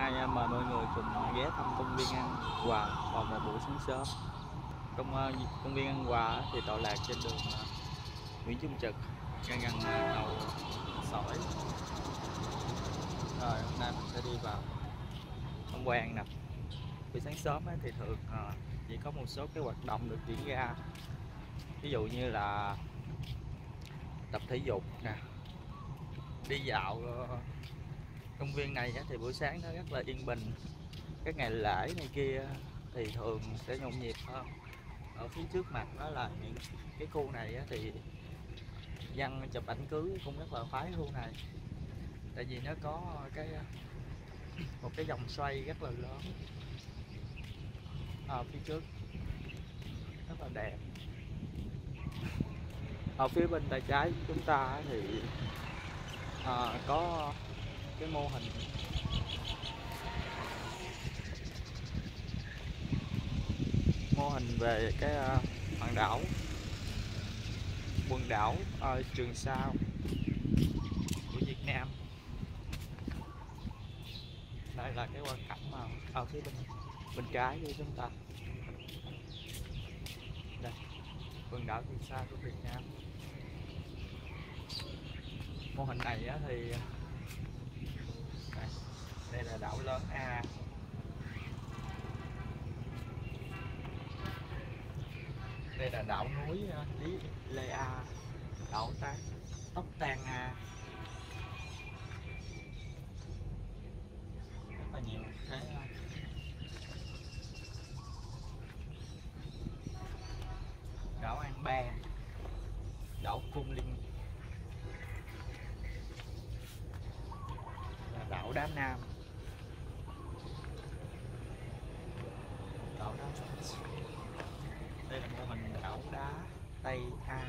nay mời mọi người cùng ghé thăm công viên An Hòa vào một buổi sáng sớm. Công viên An Hòa thì tọa lạc trên đường Nguyễn Trung Trực, ngay gần cầu Sỏi. Rồi hôm nay mình sẽ đi vào tham quan nè. Buổi sáng sớm thì thường chỉ có một số cái hoạt động được diễn ra, ví dụ như là tập thể dục nè, đi dạo. Công viên này thì buổi sáng nó rất là yên bình. Các ngày lễ này kia thì thường sẽ nhộn nhịp hơn. Ở phía trước mặt đó là những cái khu này thì dân chụp ảnh cưới cũng rất là khoái khu này, tại vì nó có một cái vòng xoay rất là lớn ở phía trước, rất là đẹp. Ở phía bên tay trái của chúng ta thì có cái mô hình về cái quần đảo Trường Sa của Việt Nam. Đây là cái quan cảnh mà ở phía bên trái của chúng ta. Đây, quần đảo Trường Sa của Việt Nam. Mô hình này thì đây là đảo lớn A. Đây là đảo núi Lý Lê A, đảo Tóc Tan A. Rất là nhiều cái đảo An Bang, đảo Côn Linh, là đảo Đá Nam, đảo Đá. Đây là mô hình đảo đá Tây A.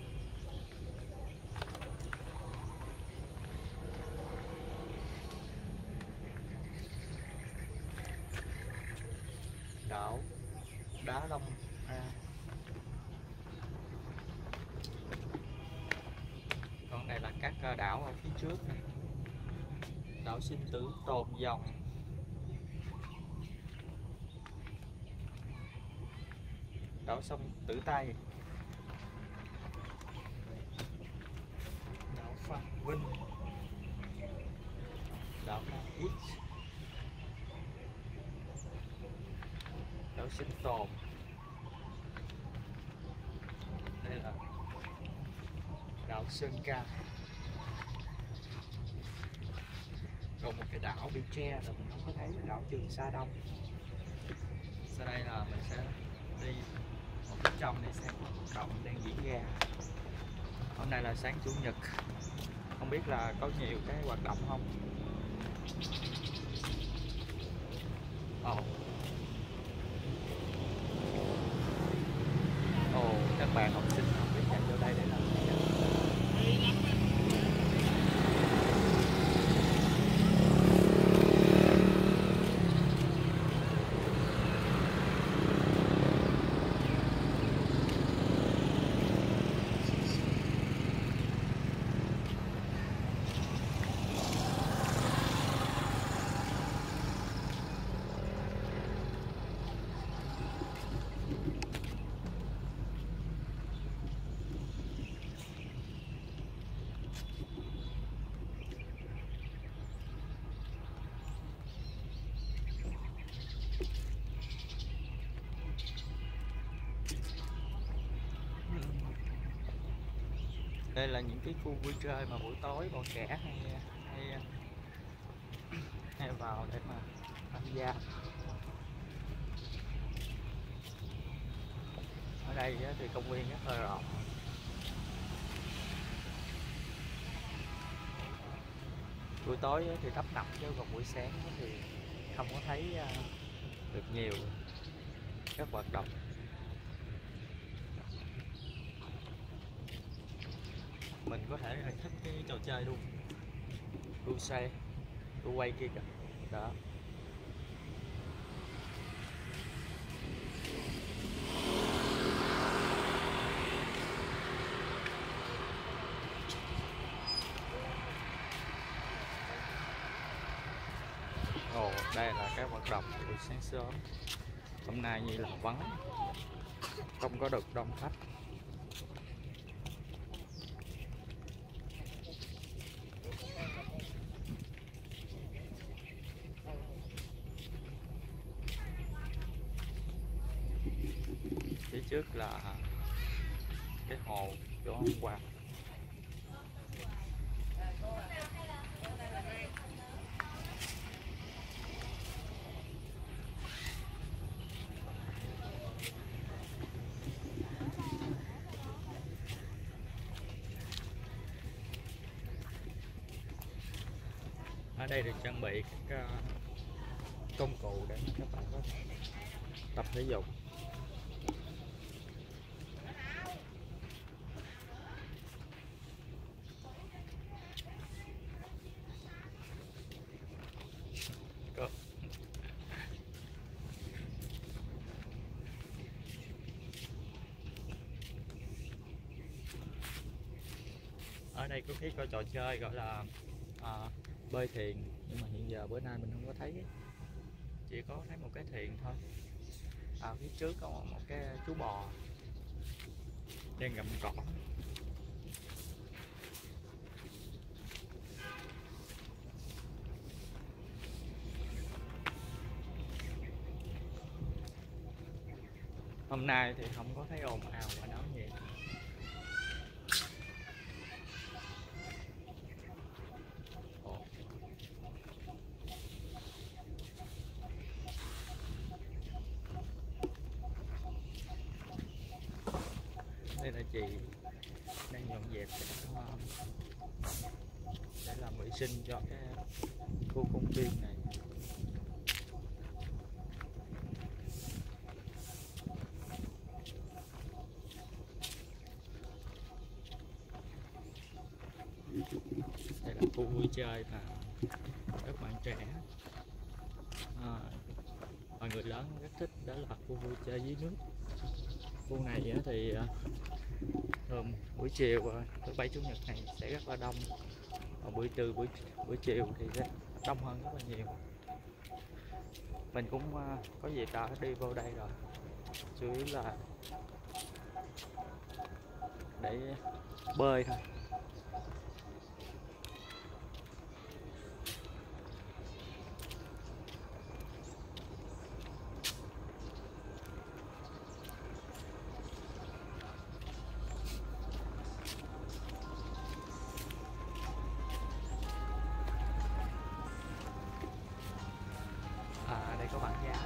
Đảo Đá Đông A. Còn đây là các đảo ở phía trước này. Đảo Sinh Tử Tồn Dòng, đảo sông Tử Tây, đảo Phan Vinh, đảo Nam Ít, đảo Sinh Tồn. Đây là đảo Sơn Ca. Còn một cái đảo bị che rồi mình không có thấy là đảo Trường Sa Đông. Sau đây là mình sẽ đi một cái trong để xem hoạt động đang diễn ra. Hôm nay là sáng Chủ nhật, không biết là có nhiều cái hoạt động không. Các bạn học sinh không biết chạy vô đây để làm gì. Đây là những cái khu vui chơi mà buổi tối bọn trẻ hay vào để mà tham gia. Ở đây thì công viên rất là rộng. Buổi tối thì tấp nập, chứ còn buổi sáng thì không có thấy được nhiều các hoạt động. Mình có thể thích cái trò chơi luôn, đua xe, đua quay kia kìa. Đó. Ồ, đây là cái hoạt động buổi sáng sớm. Hôm nay như là vắng, không có được đông khách. Phía trước là cái hồ chỗ hôm qua. Ở đây được trang bị các công cụ để mà các bạn có thể tập thể dục. Có. Ở đây có cái trò chơi gọi là bơi thuyền, nhưng mà hiện giờ bữa nay mình không có thấy, chỉ có thấy một cái thuyền thôi. Phía trước có một cái chú bò đang gặm cỏ. Hôm nay thì không có thấy ồn ào và náo nhiệt. Đây là chị đang dọn dẹp để làm vệ sinh cho cái khu công viên này. Đây là khu vui chơi mà các bạn trẻ và người lớn rất thích, đó là khu vui chơi dưới nước. Khu này thì thường buổi chiều thứ bảy chủ nhật này sẽ rất là đông, còn buổi chiều thì sẽ đông hơn rất là nhiều. Mình cũng có dịp đã đi vô đây rồi, chủ yếu là để bơi thôi. Đây có bảng giá.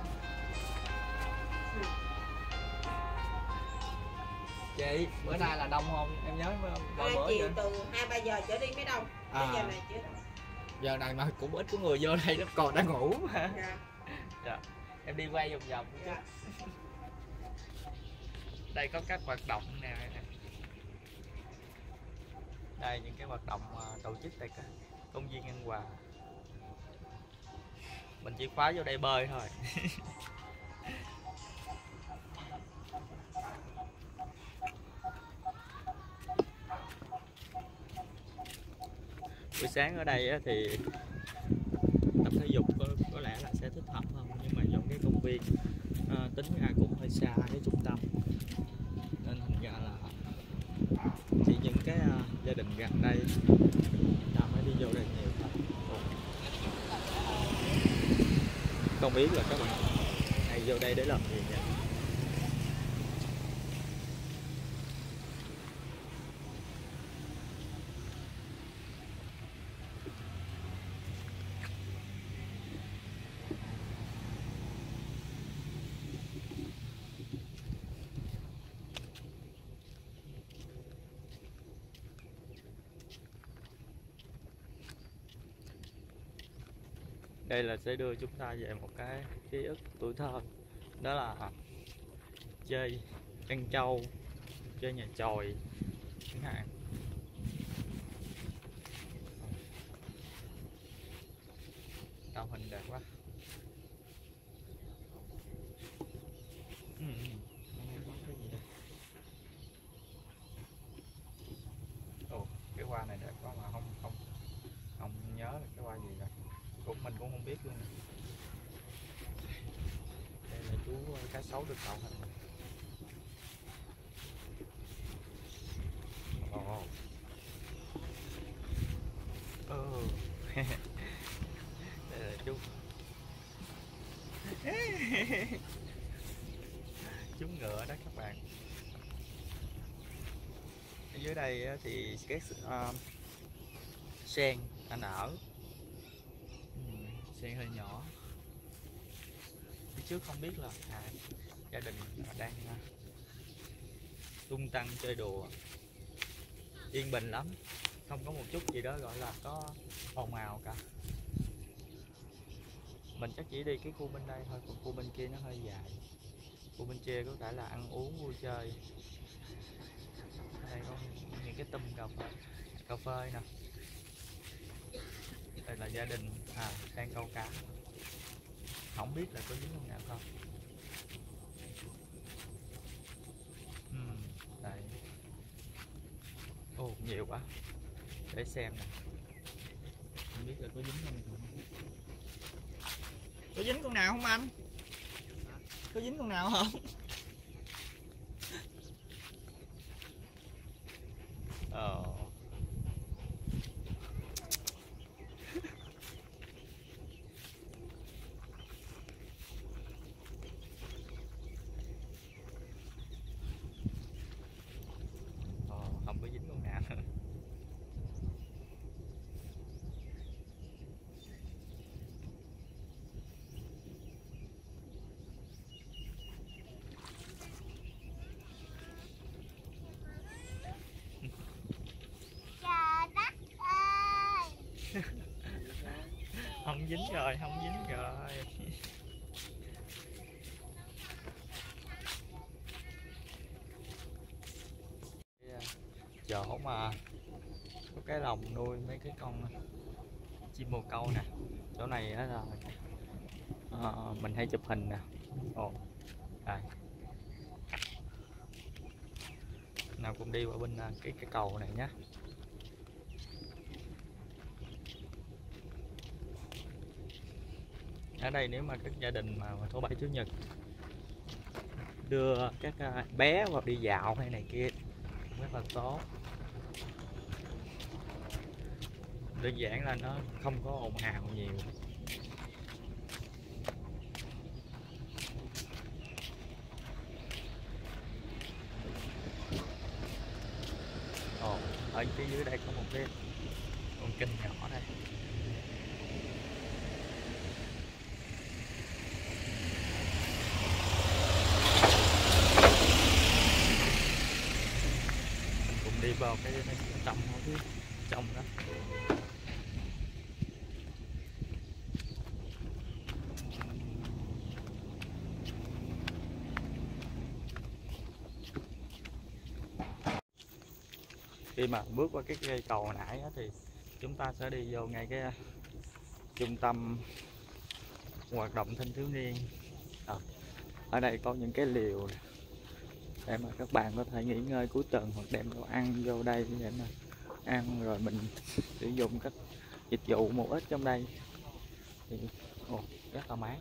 Chị, bữa nay là đông không? Em nhớ bữa chiều từ 2-3 giờ trở đi mới đông. Bây giờ này chưa đông. Giờ này mà cũng ít có người vô đây, nó còn đang ngủ mà. Dạ. Dạ. Em đi quay vòng vòng chút. Dạ. Đây có các hoạt động nè. Đây những cái hoạt động tổ chức tại công viên An Hòa. Mình chỉ khóa vô đây bơi thôi. Buổi sáng ở đây thì tập thể dục có lẽ là sẽ thích hợp hơn, nhưng mà trong cái công viên tính ra cũng hơi xa cái trung tâm, nên thành ra là chỉ những cái gia đình gần đây ta mới đi vô đây nhiều thôi. Không biết là các bạn hay vô đây để làm gì nhỉ? Đây là sẽ đưa chúng ta về một cái ký ức tuổi thơ, đó là chơi ăn trâu, chơi nhà chòi chẳng hạn. Tạo hình đẹp quá. Cái gì đây? Ồ, cái hoa này đẹp quá mà không nhớ là cái hoa gì rồi. Mình cũng không biết luôn. cá sấu được tạo hình. Ồ. Đây là chú chú ngựa đó các bạn. Ở dưới đây thì cái sen đã nở. Sen hơi nhỏ. Phía trước không biết là gia đình đang tung tăng chơi đùa, yên bình lắm, không có một chút gì đó gọi là có ồn ào cả. Mình chắc chỉ đi cái khu bên đây thôi, còn khu bên kia nó hơi dài. Khu bên kia có thể là ăn uống vui chơi. Đây có những cái tum cà phê nè. Đây là gia đình đang câu cá, không biết là có dính con nào không. Đây. Ồ, nhiều quá, để xem nè, không biết là có dính con nào không. Có dính con nào không anh? Có dính con nào không? Không có dính con nào. Không dính rồi, không dính rồi. Chỗ mà có cái lồng nuôi mấy cái con chim bồ câu nè, chỗ này á là mình hay chụp hình nè. Ồ, đây. Nào cùng đi qua bên cái cầu này nhé. Ở đây nếu mà các gia đình mà thứ bảy chủ nhật đưa các bé vào đi dạo hay này kia rất là tốt. Đơn giản là nó không có ồn ào nhiều. Ở phía dưới đây có một cái con kênh nhỏ đây. Mình cùng đi vào cái tâm ở phía trong đó. Khi mà bước qua cái cây cầu hồi nãy thì chúng ta sẽ đi vô ngay cái trung tâm hoạt động thanh thiếu niên. Ở đây có những cái liều để mà các bạn có thể nghỉ ngơi cuối tuần, hoặc đem đồ ăn vô đây để mà ăn, rồi mình sử dụng các dịch vụ một ít trong đây thì rất là mát,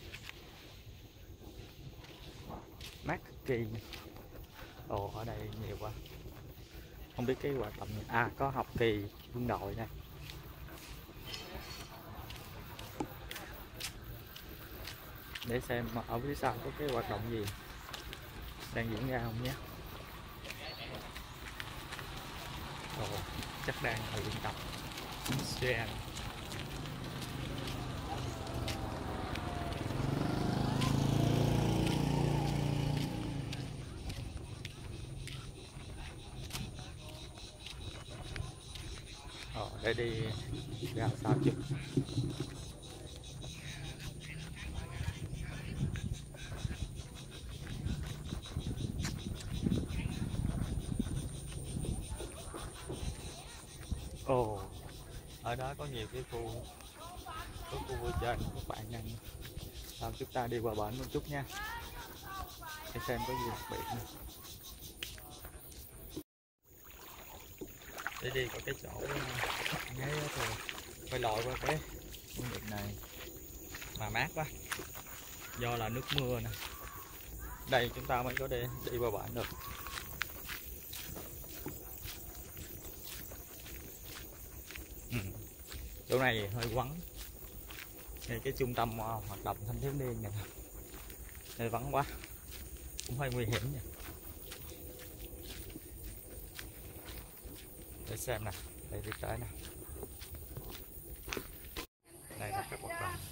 mát cực kỳ. Ở đây nhiều quá, không biết cái hoạt động này. Có học kỳ quân đội đây. Để xem ở phía sau có cái hoạt động gì đang diễn ra không nhé. Chắc đang luyện tập xe. Để đi ra sao chứ. Ở đó có nhiều cái khu vui chơi các bạn nha. Chúng ta đi qua bển một chút nha, để xem có gì đặc biệt nữa. Để đi vào cái chỗ ngay thì phải lội qua cái con đường này mà mát quá, do là nước mưa nè, Đây chúng ta mới có đi qua bản được. Chỗ này hơi vắng. Đây cái trung tâm hoạt động thanh thiếu niên này, đây vắng quá, cũng hơi nguy hiểm nha. Để xem nè, đây đi tới nè, đây là các hoạt động.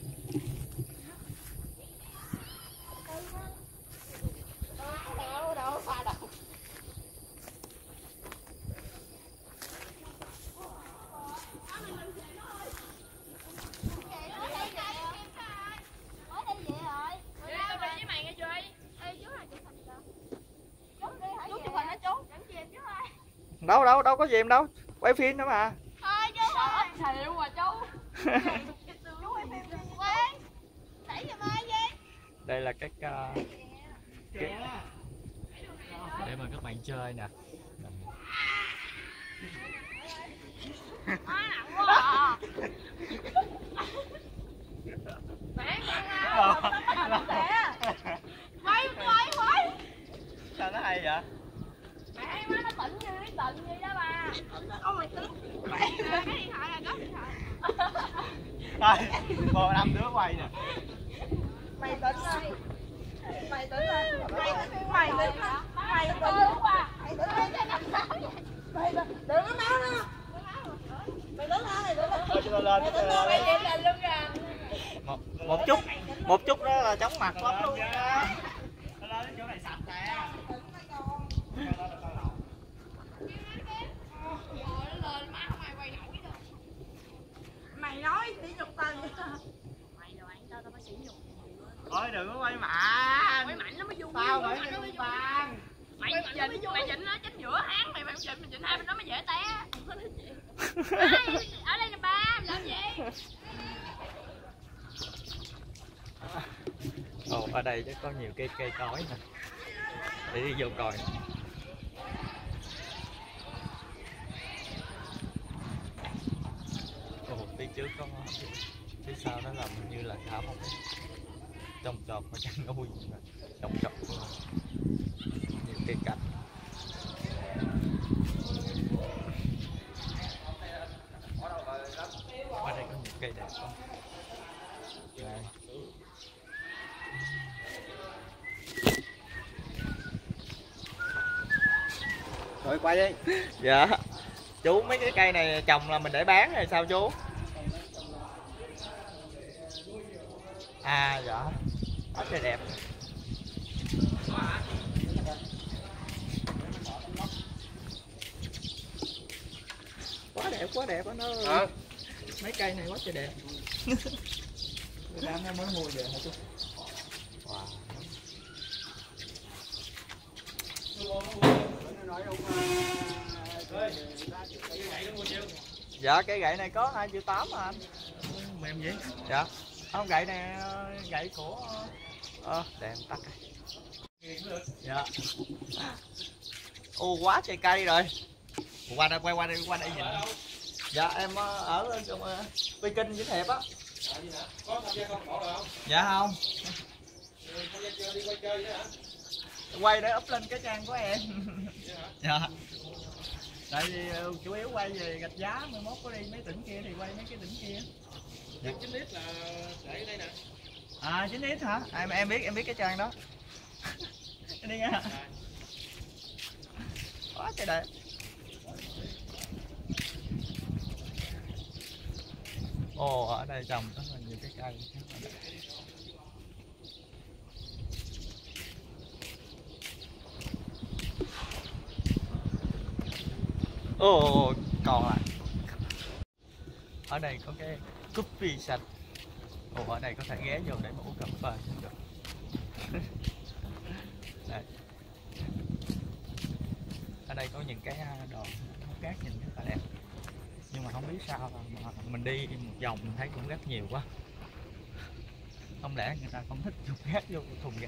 Đâu có gì em đâu, quay phim nữa mà. Thôi chú ơi, xỉu mà chú. Chú quay phim đi. Quay. Đẩy giùm ơi gì? Đây là các để mà các bạn chơi nè. Má nặng quá à. Mẹ quay quay. Sao nó hay vậy? Mẹ má nó tỉnh như đó bà. Con mày tính. Mẹ cái điện thoại là có điện thoại. Thôi, còn 5 đứa quay nè. Mày tính ơi. Mày tính ơi. Mày tính ơi. Mày tính ơi quá. Mày tính ơi. Mày đừng có máu nữa. Mày đứng ơi, đứng lên. Mày lên lên luôn kìa. Một chút đó là chóng mặt lắm luôn nha. Lên chỗ này sạch nè. Mày nói tí nhục tao vậy. Mày đồ ăn tao phải xỉu nhục. Thôi đừng có quay mạnh. Quay mạnh nó mới vui. Tao phải cho con tan. Mày chỉnh nó chính giữa háng mày chỉnh hai bên đó mới dễ té. Ở đây nè ba, làm gì? Ồ, ở đây chắc có nhiều cây cối nè, để đi vô coi. Ồ, phía trước có, phía sau đó là như là thả một trồng trọt và chăn nuôi, trồng trọt nhiều cây cảnh. Ở đây có nhiều cây đẹp không? Đây. Rồi quay đi. Dạ. Chú mấy cái cây này trồng là mình để bán hay sao chú? À dạ. Quá trời đẹp. Quá đẹp anh ơi. Mấy cây này quá trời đẹp. Đang mới mua về hả chú? Wow. Dạ cây gậy này có 2,8 triệu mà anh. Mềm vậy? Dạ. Không, gậy này gậy của để em tắt đây. Dạ. Ô quá trời cây rồi. Qua đây quay đây nhìn. Dạ em ở trong Quy Kinh Vĩnh Hiệp á. Có tham gia không? Dạ không. Tham gia đi quay chơi nữa hả? Quay để up lên cái trang của em. Dạ. Tại vì chủ yếu quay về Gạch Giá, 11 có đi mấy tỉnh kia thì quay mấy cái tỉnh kia. Dạ. 9x là để ở đây nè. À 9x hả? Em biết cái trang đó. Đi nha. Quá trời đẹp. Ồ, ở đây trồng rất là nhiều cái cây. Ồ, còn lại. Ở đây có cái coffee sạch. Ồ, ở đây có thể ghé vô để mà uống cà phê cũng được. Đây. Ở đây có những cái đồ cát nhìn rất là đẹp. Nhưng mà không biết sao mà mình đi một vòng mình thấy cũng rất nhiều quá. Không lẽ người ta không thích chụp rác vô thùng rác?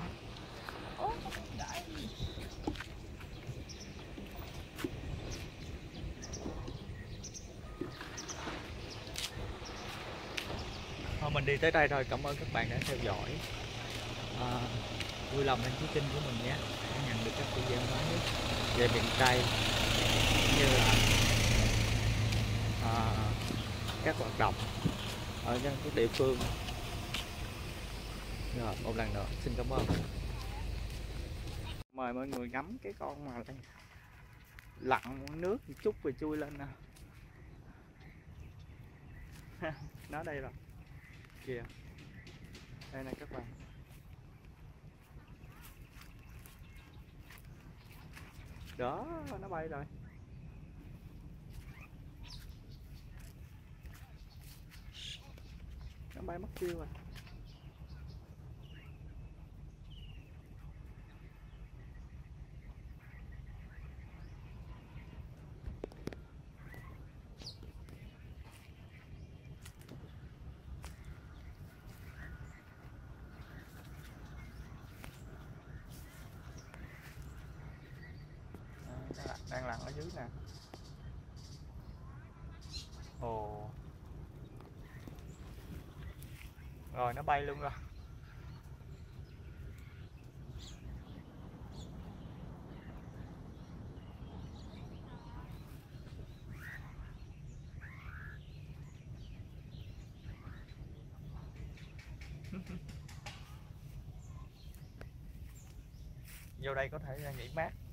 Thôi mình đi tới đây rồi, cảm ơn các bạn đã theo dõi. vui lòng đăng ký kênh của mình nhé để nhận được các video mới nhất về miền Tây cũng như là các hoạt động ở các địa phương. Rồi một lần nữa xin cảm ơn. Mời mọi người ngắm cái con mà lặn nước một chút rồi chui lên nè. Nó đây rồi kìa, đây nè các bạn. Đó, nó bay rồi. Nó bay mất tiêu rồi. Đang lặn ở dưới nè. Ồ. Rồi nó bay luôn rồi. Vô đây có thể nghỉ mát